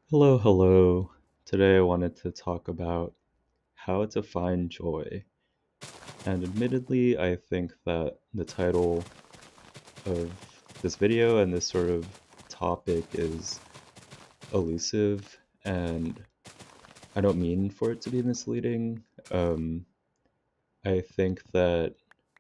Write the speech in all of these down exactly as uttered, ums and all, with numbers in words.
Hello, hello. Today I wanted to talk about how to find joy. And admittedly, I think that the title of this video and this sort of topic is elusive, and I don't mean for it to be misleading. Um, I think that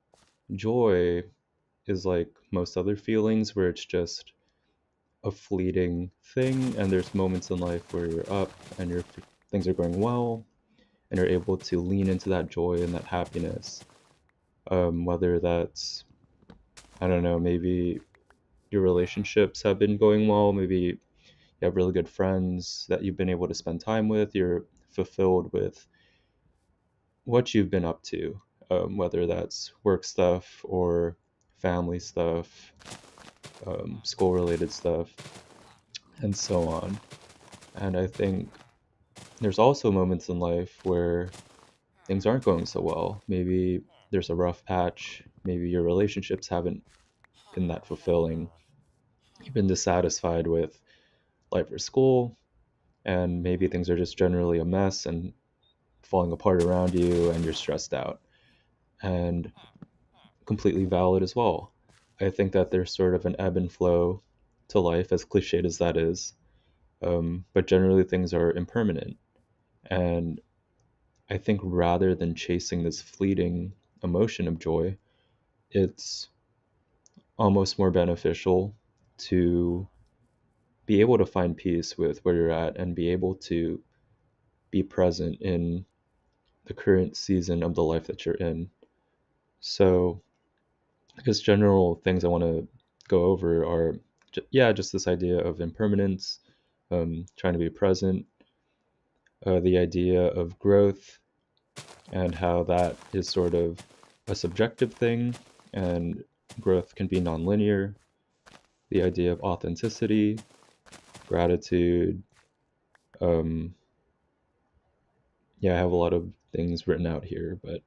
joy is like most other feelings where it's just a fleeting thing, and there's moments in life where you're up and your things are going well and you're able to lean into that joy and that happiness. Um, whether that's, I don't know, maybe your relationships have been going well, maybe you have really good friends that you've been able to spend time with, you're fulfilled with what you've been up to, um, whether that's work stuff or family stuff, um, school related stuff, and so on. And I think there's also moments in life where things aren't going so well. Maybe there's a rough patch. Maybe your relationships haven't been that fulfilling. You've been dissatisfied with life or school, and maybe things are just generally a mess and falling apart around you, and you're stressed out. And completely valid as well. I think that there's sort of an ebb and flow to life, as cliched as that is. Um, but generally, things are impermanent. And I think rather than chasing this fleeting emotion of joy, it's almost more beneficial to be able to find peace with where you're at and be able to be present in the current season of the life that you're in. So, I guess general things I want to go over are, yeah, just this idea of impermanence, um, trying to be present, uh, the idea of growth, and how that is sort of a subjective thing, and growth can be nonlinear, the idea of authenticity, gratitude. Um, yeah, I have a lot of things written out here, but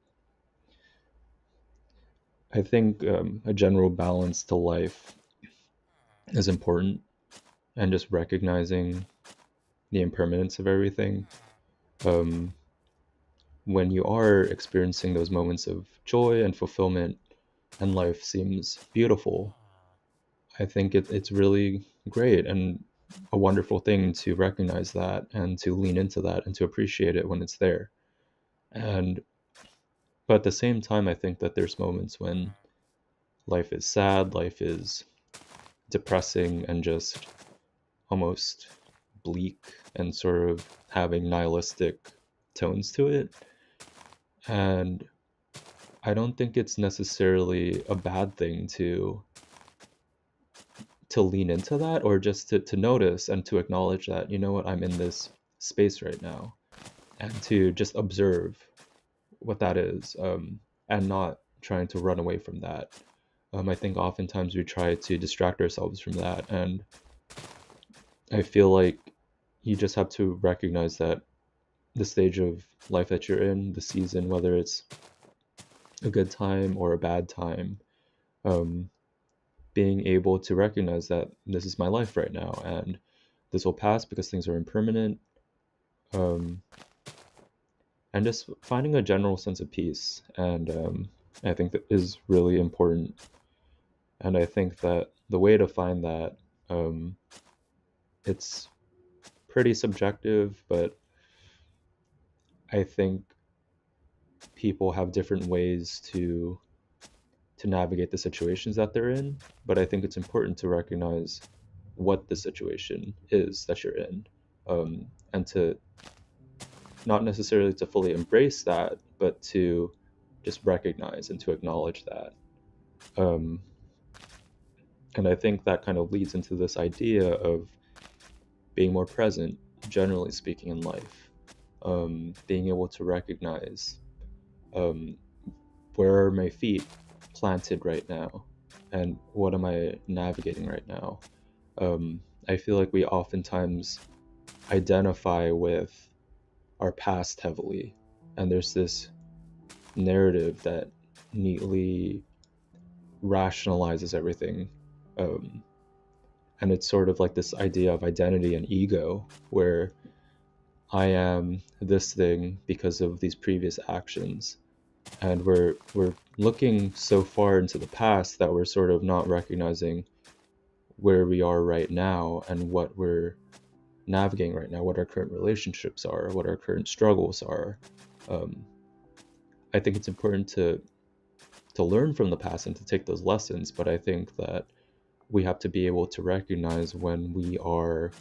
I think um, a general balance to life is important, and just recognizing the impermanence of everything. Um, when you are experiencing those moments of joy and fulfillment, and life seems beautiful, I think it, it's really great and a wonderful thing to recognize that and to lean into that and to appreciate it when it's there. And but at the same time, I think that there's moments when life is sad, life is depressing, and just almost bleak and sort of having nihilistic tones to it. And I don't think it's necessarily a bad thing to to lean into that, or just to, to notice and to acknowledge that, you know what, I'm in this space right now, and to just observe what that is, um, and not trying to run away from that. Um, I think oftentimes we try to distract ourselves from that, and I feel like you just have to recognize that the stage of life that you're in, the season, whether it's a good time or a bad time, um, being able to recognize that this is my life right now, and this will pass because things are impermanent, um, and just finding a general sense of peace. And um, I think that is really important. And I think that the way to find that, um, it's pretty subjective, but I think people have different ways to to navigate the situations that they're in. But I think it's important to recognize what the situation is that you're in, um, and to not necessarily to fully embrace that, but to just recognize and to acknowledge that. Um, and I think that kind of leads into this idea of being more present, generally speaking, in life. Um, being able to recognize, um, where are my feet planted right now, and what am I navigating right now. Um, I feel like we oftentimes identify with our past heavily, and there's this narrative that neatly rationalizes everything, um, and it's sort of like this idea of identity and ego, where I am this thing because of these previous actions, and we're we're looking so far into the past that we're sort of not recognizing where we are right now and what we're navigating right now, what our current relationships are, what our current struggles are. um, I think it's important to to learn from the past and to take those lessons, but I think that we have to be able to recognize when we are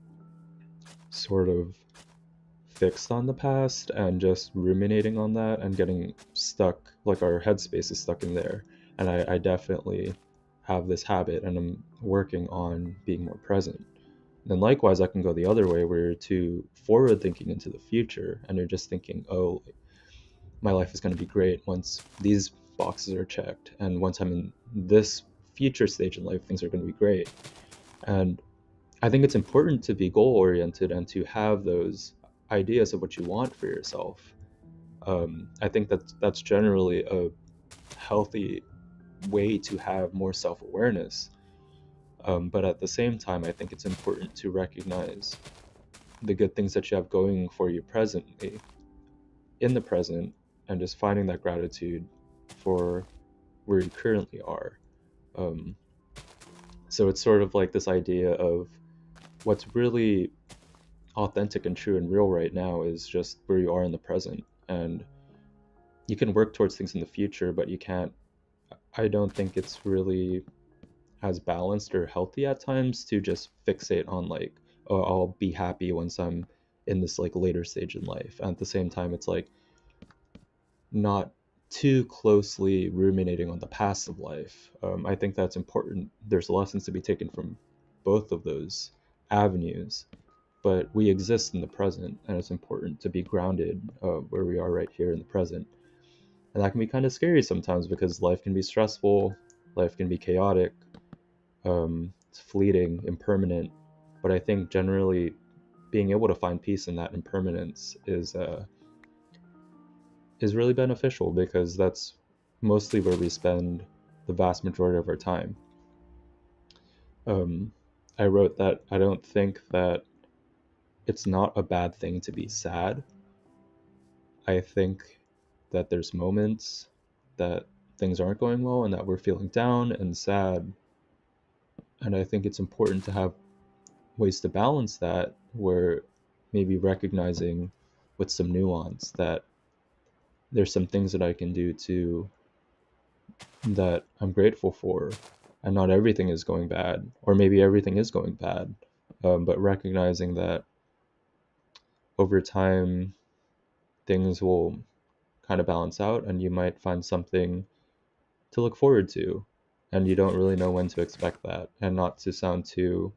sort of fixed on the past and just ruminating on that and getting stuck, like our headspace is stuck in there. And I, I definitely have this habit, and I'm working on being more present. Then likewise, I can go the other way, where you're too forward thinking into the future and you're just thinking, oh, my life is going to be great once these boxes are checked, and once I'm in this future stage in life, things are going to be great. And I think it's important to be goal oriented and to have those ideas of what you want for yourself. Um, I think that that's generally a healthy way to have more self awareness. Um, but at the same time, I think it's important to recognize the good things that you have going for you presently, in the present, and just finding that gratitude for where you currently are. Um, so it's sort of like this idea of what's really authentic and true and real right now is just where you are in the present. And you can work towards things in the future, but you can't, I don't think it's really as balanced or healthy at times to just fixate on like, oh, I'll be happy once I'm in this like later stage in life. And at the same time, it's like not too closely ruminating on the past of life. Um, I think that's important. There's lessons to be taken from both of those avenues, but we exist in the present, and it's important to be grounded uh, where we are right here in the present. And that can be kind of scary sometimes because life can be stressful, life can be chaotic, um, it's fleeting, impermanent. But I think generally being able to find peace in that impermanence is uh, is really beneficial, because that's mostly where we spend the vast majority of our time. Um, I wrote that I don't think that it's not a bad thing to be sad. I think that there's moments that things aren't going well and that we're feeling down and sad. And I think it's important to have ways to balance that, where maybe recognizing with some nuance that there's some things that I can do to that I'm grateful for, and not everything is going bad, or maybe everything is going bad. Um, but recognizing that over time things will kind of balance out, and you might find something to look forward to, and you don't really know when to expect that. And not to sound too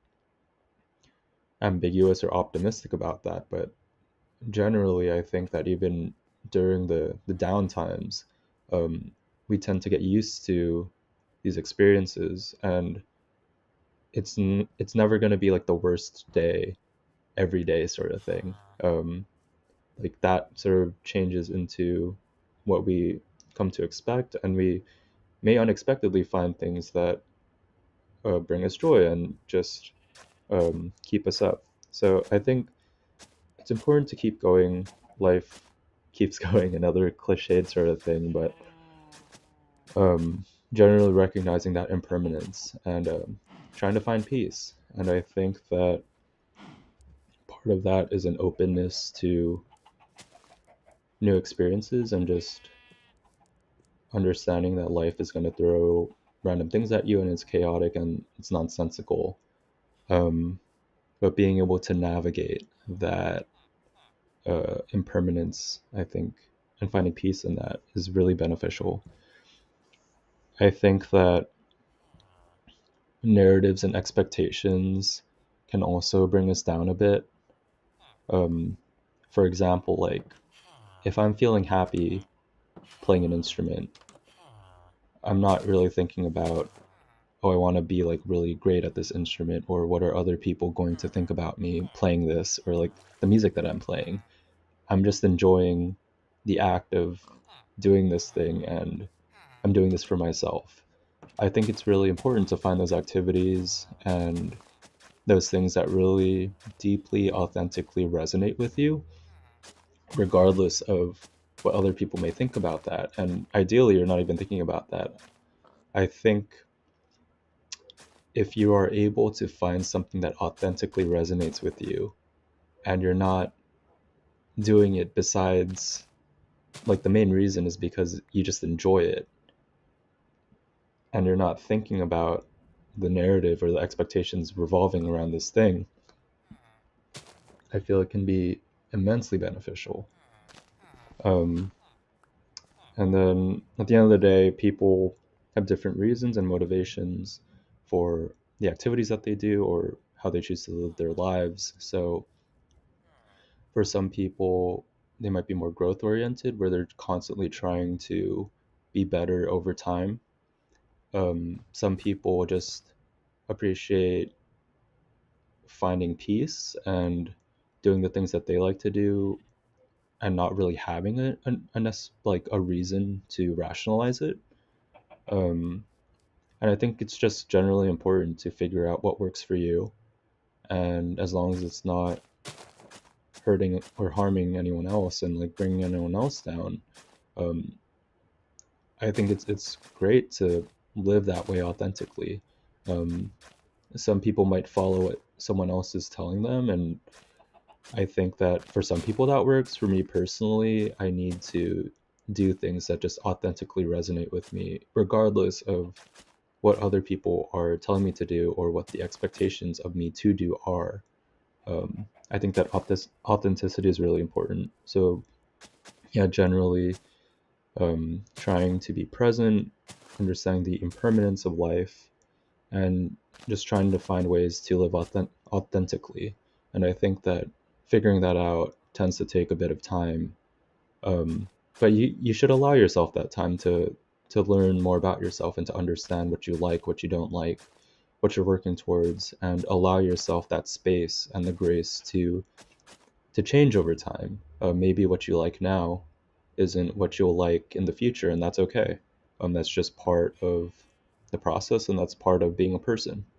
ambiguous or optimistic about that, but generally I think that even during the the down times, um, we tend to get used to these experiences, and it's n- it's never going to be like the worst day every day sort of thing. Um, like that sort of changes into what we come to expect, and we may unexpectedly find things that uh, bring us joy and just um, keep us up. So I think it's important to keep going. Life keeps going, another cliched sort of thing, but um, generally recognizing that impermanence and um, trying to find peace. And I think that part of that is an openness to new experiences and just understanding that life is going to throw random things at you and it's chaotic and it's nonsensical. Um, but being able to navigate that uh, impermanence, I think, and finding peace in that is really beneficial. I think that narratives and expectations can also bring us down a bit. Um, for example, like if I'm feeling happy playing an instrument, I'm not really thinking about, oh, I want to be like really great at this instrument, or what are other people going to think about me playing this, or like the music that I'm playing. I'm just enjoying the act of doing this thing, and I'm doing this for myself. I think it's really important to find those activities and those things that really deeply, authentically resonate with you, regardless of what other people may think about that. And ideally, you're not even thinking about that. I think if you are able to find something that authentically resonates with you and you're not doing it besides, like, the main reason is because you just enjoy it and you're not thinking about the narrative or the expectations revolving around this thing, I feel it can be immensely beneficial. Um, and then at the end of the day, people have different reasons and motivations for the activities that they do or how they choose to live their lives. So for some people, they might be more growth oriented, where they're constantly trying to be better over time. Um, some people just appreciate finding peace and doing the things that they like to do and not really having a, a, a nec- like a reason to rationalize it. Um, and I think it's just generally important to figure out what works for you, and as long as it's not hurting or harming anyone else and like bringing anyone else down, um, I think it's it's great to live that way authentically. Um, some people might follow what someone else is telling them, and I think that for some people that works. For me personally, I need to do things that just authentically resonate with me, regardless of what other people are telling me to do or what the expectations of me to do are. Um, I think that authentic- authenticity is really important. So, yeah, generally, um, trying to be present, understanding the impermanence of life, and just trying to find ways to live authentic- authentically. And I think that figuring that out tends to take a bit of time. Um, but you, you should allow yourself that time to to learn more about yourself and to understand what you like, what you don't like, what you're working towards, and allow yourself that space and the grace to to change over time. Uh, maybe what you like now isn't what you'll like in the future, and that's okay. Um, that's just part of the process, and that's part of being a person.